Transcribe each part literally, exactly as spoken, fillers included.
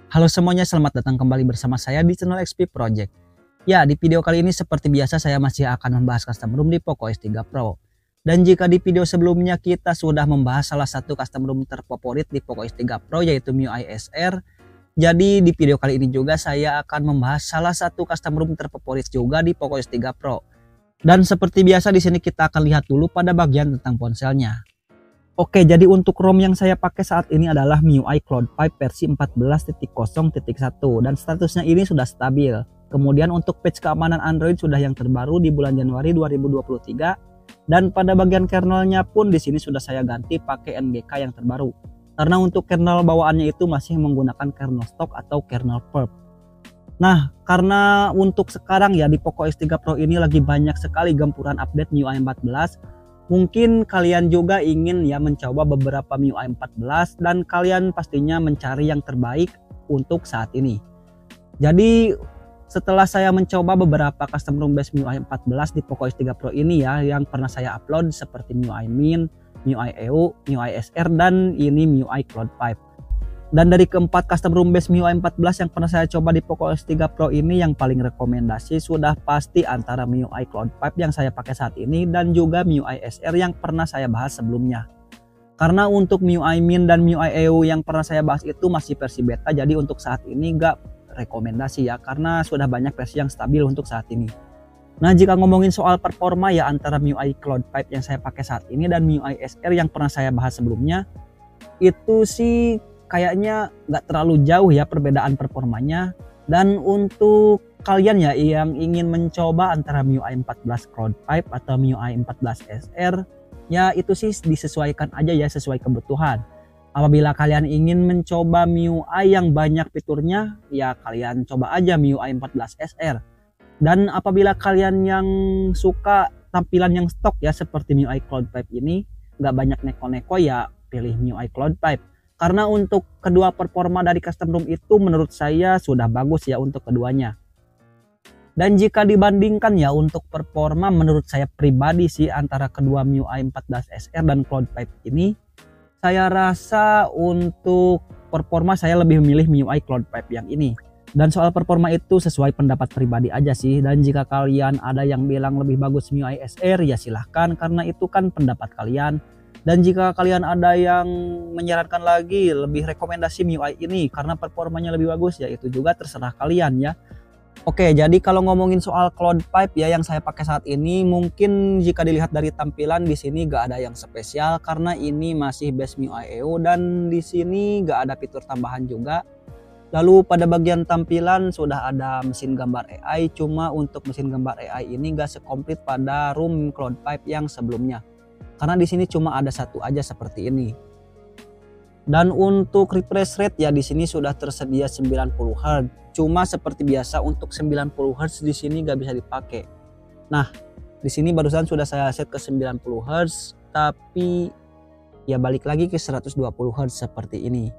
Halo semuanya, selamat datang kembali bersama saya di channel X P Project. Ya, di video kali ini seperti biasa saya masih akan membahas custom ROM di Poco X tiga Pro. Dan jika di video sebelumnya kita sudah membahas salah satu custom ROM terfavorit di Poco X tiga Pro yaitu M I U I S R. Jadi di video kali ini juga saya akan membahas salah satu custom ROM terfavorit juga di Poco X tiga Pro. Dan seperti biasa di sini kita akan lihat dulu pada bagian tentang ponselnya. Oke, jadi untuk ROM yang saya pakai saat ini adalah M I U I Cloud lima versi empat belas titik nol titik satu dan statusnya ini sudah stabil. Kemudian untuk patch keamanan Android sudah yang terbaru di bulan Januari dua ribu dua puluh tiga dan pada bagian kernelnya pun di sini sudah saya ganti pakai N G K yang terbaru. Karena untuk kernel bawaannya itu masih menggunakan kernel stock atau kernel perp. Nah, karena untuk sekarang ya di Poco X tiga Pro ini lagi banyak sekali gempuran update M I U I empat belas. Mungkin kalian juga ingin ya mencoba beberapa M I U I empat belas dan kalian pastinya mencari yang terbaik untuk saat ini. Jadi setelah saya mencoba beberapa custom ROM base M I U I empat belas di Poco X tiga Pro ini ya yang pernah saya upload seperti M I U I Min, M I U I E U, M I U I S R dan ini M I U I Cloud lima. Dan dari keempat custom ROM base M I U I empat belas yang pernah saya coba di Poco X tiga Pro ini yang paling rekomendasi sudah pasti antara M I U I Cloud lima yang saya pakai saat ini dan juga M I U I S R yang pernah saya bahas sebelumnya. Karena untuk M I U I Min dan M I U I E U yang pernah saya bahas itu masih versi beta, jadi untuk saat ini nggak rekomendasi ya karena sudah banyak versi yang stabil untuk saat ini. Nah, jika ngomongin soal performa ya antara M I U I Cloud lima yang saya pakai saat ini dan M I U I S R yang pernah saya bahas sebelumnya itu sih kayaknya nggak terlalu jauh ya perbedaan performanya. Dan untuk kalian ya yang ingin mencoba antara M I U I empat belas Cloud lima atau M I U I empat belas S R, ya itu sih disesuaikan aja ya sesuai kebutuhan. Apabila kalian ingin mencoba M I U I yang banyak fiturnya, ya kalian coba aja M I U I empat belas S R. Dan apabila kalian yang suka tampilan yang stok ya seperti M I U I Cloud lima ini, nggak banyak neko-neko, ya pilih M I U I Cloud lima. Karena untuk kedua performa dari custom ROM itu menurut saya sudah bagus ya untuk keduanya. Dan jika dibandingkan ya untuk performa menurut saya pribadi sih antara kedua M I U I empat belas S R dan Cloud lima ini, saya rasa untuk performa saya lebih memilih M I U I Cloud lima yang ini. Dan soal performa itu sesuai pendapat pribadi aja sih. Dan jika kalian ada yang bilang lebih bagus M I U I S R ya silahkan karena itu kan pendapat kalian. Dan jika kalian ada yang menyarankan lagi lebih rekomendasi M I U I ini karena performanya lebih bagus ya itu juga terserah kalian ya. Oke, jadi kalau ngomongin soal Cloud lima ya yang saya pakai saat ini, mungkin jika dilihat dari tampilan di sini gak ada yang spesial karena ini masih base M I U I E U dan di sini gak ada fitur tambahan juga. Lalu pada bagian tampilan sudah ada mesin gambar A I, cuma untuk mesin gambar A I ini gak sekomplit pada ROM Cloud lima yang sebelumnya. Karena di sini cuma ada satu aja seperti ini. Dan untuk refresh rate ya di sini sudah tersedia sembilan puluh hertz. Cuma seperti biasa untuk sembilan puluh hertz di sini nggak bisa dipakai. Nah, di sini barusan sudah saya set ke sembilan puluh hertz, tapi ya balik lagi ke seratus dua puluh hertz seperti ini.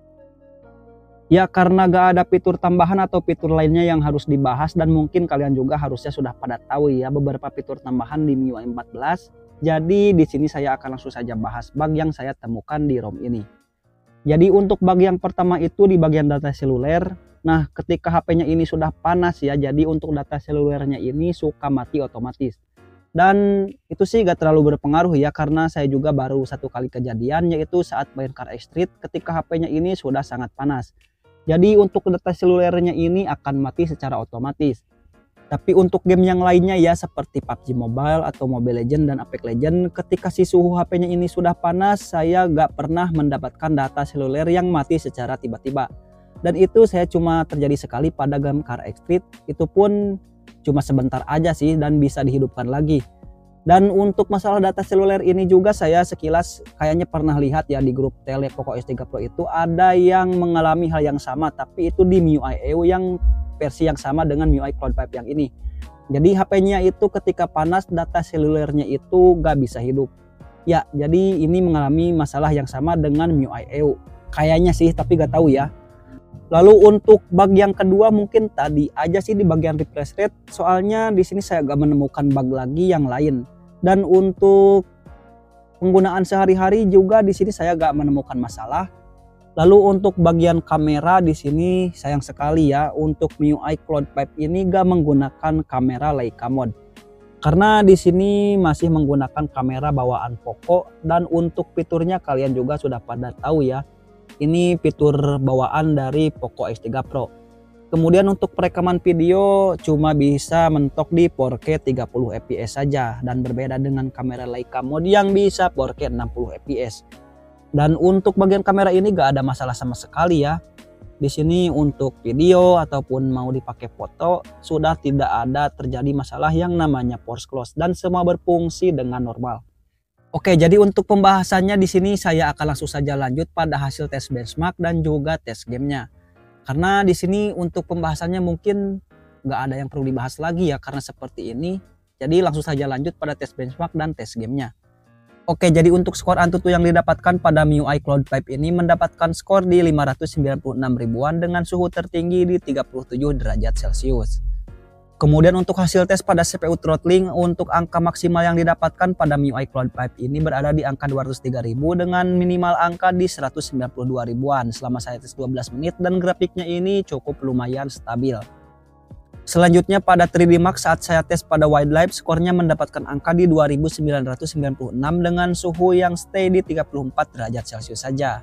Ya karena gak ada fitur tambahan atau fitur lainnya yang harus dibahas dan mungkin kalian juga harusnya sudah pada tahu ya beberapa fitur tambahan di M I U I empat belas. Jadi di sini saya akan langsung saja bahas bug yang saya temukan di ROM ini. Jadi untuk bug yang pertama itu di bagian data seluler. Nah, ketika H P-nya ini sudah panas ya, jadi untuk data selulernya ini suka mati otomatis. Dan itu sih gak terlalu berpengaruh ya karena saya juga baru satu kali kejadian yaitu saat main Car X Street ketika H P-nya ini sudah sangat panas. Jadi untuk data selulernya ini akan mati secara otomatis. Tapi untuk game yang lainnya ya seperti P U B G Mobile atau Mobile Legends dan Apex Legends, ketika si suhu H P-nya ini sudah panas, saya gak pernah mendapatkan data seluler yang mati secara tiba-tiba. Dan itu saya cuma terjadi sekali pada game Car X Street, itu pun cuma sebentar aja sih dan bisa dihidupkan lagi. Dan untuk masalah data seluler ini juga saya sekilas kayaknya pernah lihat ya di grup tele Poco X tiga Pro itu ada yang mengalami hal yang sama, tapi itu di M I U I E U yang versi yang sama dengan M I U I Cloud lima yang ini. Jadi H P-nya itu ketika panas data selulernya itu gak bisa hidup. Ya, jadi ini mengalami masalah yang sama dengan M I U I E U. Kayaknya sih, tapi gak tahu ya. Lalu untuk bug yang kedua mungkin tadi aja sih di bagian refresh rate. Soalnya di sini saya gak menemukan bug lagi yang lain. Dan untuk penggunaan sehari-hari juga di sini saya gak menemukan masalah. Lalu untuk bagian kamera di sini sayang sekali ya, untuk M I U I Cloud lima ini gak menggunakan kamera Leica mode. Karena di sini masih menggunakan kamera bawaan Poco, dan untuk fiturnya kalian juga sudah pada tahu ya. Ini fitur bawaan dari Poco X tiga Pro. Kemudian untuk perekaman video cuma bisa mentok di empat K tiga puluh F P S saja, dan berbeda dengan kamera Leica mode yang bisa empat K enam puluh F P S. Dan untuk bagian kamera ini gak ada masalah sama sekali ya. Di sini untuk video ataupun mau dipakai foto sudah tidak ada terjadi masalah yang namanya force close, dan semua berfungsi dengan normal. Oke, jadi untuk pembahasannya di sini saya akan langsung saja lanjut pada hasil tes benchmark dan juga tes gamenya. Karena di sini untuk pembahasannya mungkin nggak ada yang perlu dibahas lagi ya, karena seperti ini. Jadi langsung saja lanjut pada tes benchmark dan tes gamenya. Oke, jadi untuk skor Antutu yang didapatkan pada M I U I Cloud lima ini mendapatkan skor di lima ratus sembilan puluh enam ribuan dengan suhu tertinggi di tiga puluh tujuh derajat Celcius. Kemudian untuk hasil tes pada C P U throttling, untuk angka maksimal yang didapatkan pada M I U I Cloud lima ini berada di angka dua ratus tiga ribu dengan minimal angka di seratus sembilan puluh dua ribuan selama saya tes dua belas menit, dan grafiknya ini cukup lumayan stabil. Selanjutnya pada tiga D Max saat saya tes pada wildlife, skornya mendapatkan angka di dua ribu sembilan ratus sembilan puluh enam dengan suhu yang stay di tiga puluh empat derajat Celcius saja.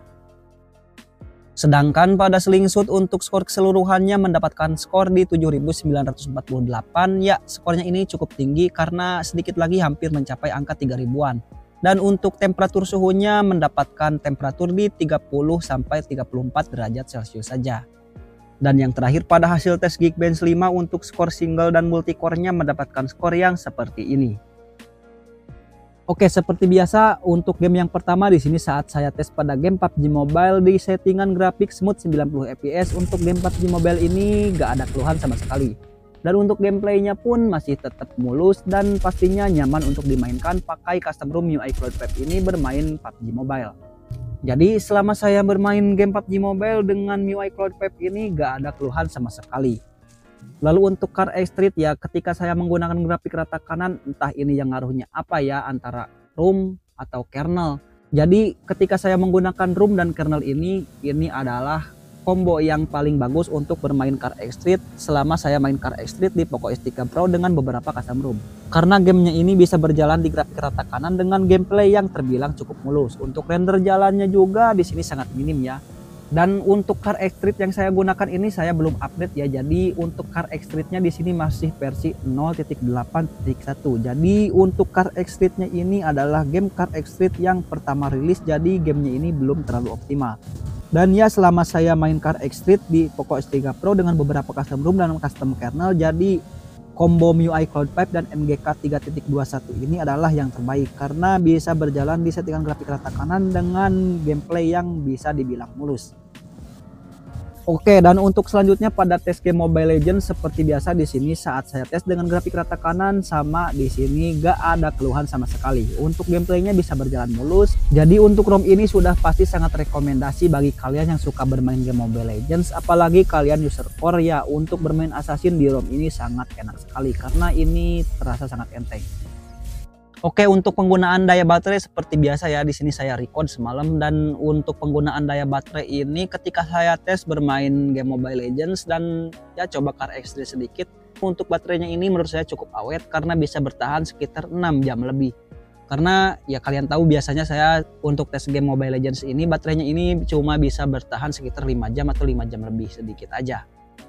Sedangkan pada slingshot untuk skor keseluruhannya mendapatkan skor di tujuh ribu sembilan ratus empat puluh delapan. Ya, skornya ini cukup tinggi karena sedikit lagi hampir mencapai angka tiga ribuan. Dan untuk temperatur suhunya mendapatkan temperatur di tiga puluh sampai tiga puluh empat derajat Celcius saja. Dan yang terakhir pada hasil tes Geekbench lima untuk skor single dan multicore-nya mendapatkan skor yang seperti ini. Oke, seperti biasa untuk game yang pertama di sini saat saya tes pada game P U B G Mobile di settingan grafik smooth sembilan puluh F P S, untuk game P U B G Mobile ini gak ada keluhan sama sekali. Dan untuk gameplaynya pun masih tetap mulus dan pastinya nyaman untuk dimainkan pakai custom ROM M I U I Cloud lima ini bermain P U B G Mobile. Jadi selama saya bermain game P U B G Mobile dengan M I U I Cloud lima ini gak ada keluhan sama sekali. Lalu untuk Car X-Street ya, ketika saya menggunakan grafik rata kanan, entah ini yang ngaruhnya apa ya, antara ROM atau kernel. Jadi ketika saya menggunakan ROM dan kernel ini, ini adalah combo yang paling bagus untuk bermain Car X-Street selama saya main Car X-Street di Poco X tiga Pro dengan beberapa custom ROM. Karena gamenya ini bisa berjalan di grafik rata kanan dengan gameplay yang terbilang cukup mulus. Untuk render jalannya juga di sini sangat minim ya. Dan untuk Car X-Street yang saya gunakan ini saya belum update ya. Jadi untuk Car X-Street-nya di sini masih versi nol titik delapan titik satu. Jadi untuk Car X-Street-nya ini adalah game Car X-Street yang pertama rilis. Jadi gamenya ini belum terlalu optimal. Dan ya selama saya main Car X-Street di Poco X tiga Pro dengan beberapa custom ROM dan custom kernel, jadi combo M I U I Cloud lima dan M G K tiga titik dua satu ini adalah yang terbaik karena bisa berjalan di settingan grafik rata kanan dengan gameplay yang bisa dibilang mulus. Oke, dan untuk selanjutnya pada tes game Mobile Legends seperti biasa di sini saat saya tes dengan grafik rata kanan sama di sini gak ada keluhan sama sekali. Untuk gameplaynya bisa berjalan mulus. Jadi untuk ROM ini sudah pasti sangat rekomendasi bagi kalian yang suka bermain game Mobile Legends, apalagi kalian user core ya. Untuk bermain Assassin di ROM ini sangat enak sekali karena ini terasa sangat enteng. Oke, untuk penggunaan daya baterai seperti biasa ya, di sini saya record semalam, dan untuk penggunaan daya baterai ini ketika saya tes bermain game Mobile Legends dan ya coba Car X-Street sedikit, untuk baterainya ini menurut saya cukup awet karena bisa bertahan sekitar enam jam lebih. Karena ya kalian tahu biasanya saya untuk tes game Mobile Legends ini baterainya ini cuma bisa bertahan sekitar lima jam atau lima jam lebih sedikit aja.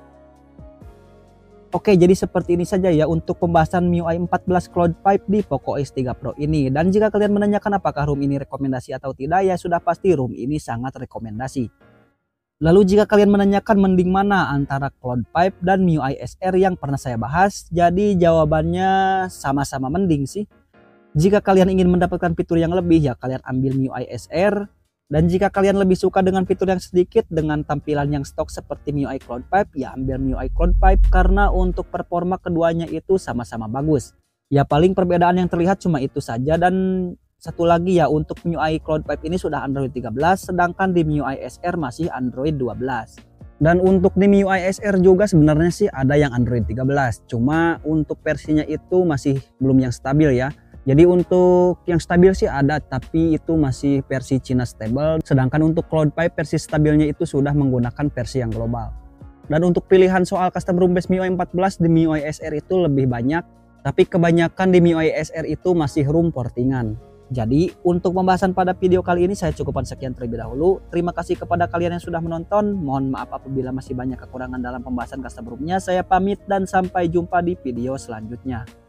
Oke, jadi seperti ini saja ya untuk pembahasan M I U I empat belas Cloud lima di Poco X tiga Pro ini. Dan jika kalian menanyakan apakah ROM ini rekomendasi atau tidak, ya sudah pasti ROM ini sangat rekomendasi. Lalu jika kalian menanyakan mending mana antara Cloud lima dan M I U I S R yang pernah saya bahas, jadi jawabannya sama-sama mending sih. Jika kalian ingin mendapatkan fitur yang lebih, ya kalian ambil M I U I S R. Dan jika kalian lebih suka dengan fitur yang sedikit dengan tampilan yang stok seperti M I U I Cloud lima, ya ambil M I U I Cloud lima karena untuk performa keduanya itu sama-sama bagus. Ya paling perbedaan yang terlihat cuma itu saja. Dan satu lagi ya, untuk M I U I Cloud lima ini sudah Android tiga belas, sedangkan di M I U I S R masih Android dua belas. Dan untuk di M I U I S R juga sebenarnya sih ada yang Android tiga belas, cuma untuk versinya itu masih belum yang stabil ya. Jadi untuk yang stabil sih ada, tapi itu masih versi China stable. Sedangkan untuk Cloudpipe versi stabilnya itu sudah menggunakan versi yang global. Dan untuk pilihan soal custom room base M I U I empat belas di M I U I S R itu lebih banyak, tapi kebanyakan di M I U I S R itu masih room portingan. Jadi untuk pembahasan pada video kali ini saya cukupkan sekian terlebih dahulu. Terima kasih kepada kalian yang sudah menonton. Mohon maaf apabila masih banyak kekurangan dalam pembahasan custom roomnya. Saya pamit dan sampai jumpa di video selanjutnya.